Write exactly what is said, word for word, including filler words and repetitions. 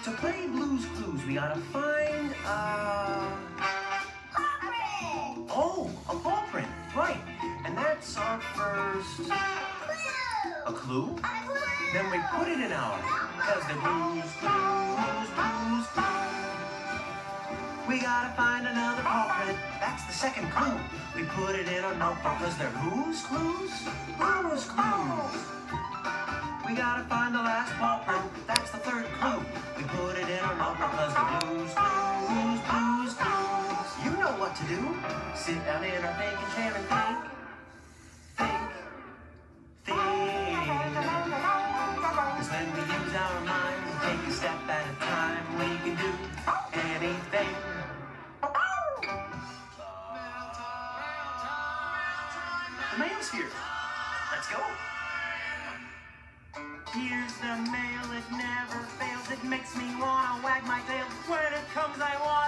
To play Blue's Clues, we gotta find, uh... Paw print! Oh, a paw print, right. And that's our first... Clue! A clue? A clue! Then we put it in our... Because the Blue's Clues, Blue's Clues. We gotta find another paw print. That's the second clue. We put it in our notebook because they're whose clues? Blue's Clues. We gotta find the last paw print. That's the third clue. We put it in our notebook because the Blue's Clues, Blue's Clues. You know what to do. Sit down in our thinking chair and think. Think. Think. Because when we use our minds and take a step at a time, we can do anything. The mail's here. Let's go. Here's the mail, it never fails. It makes me wanna wag my tail. When it comes, I want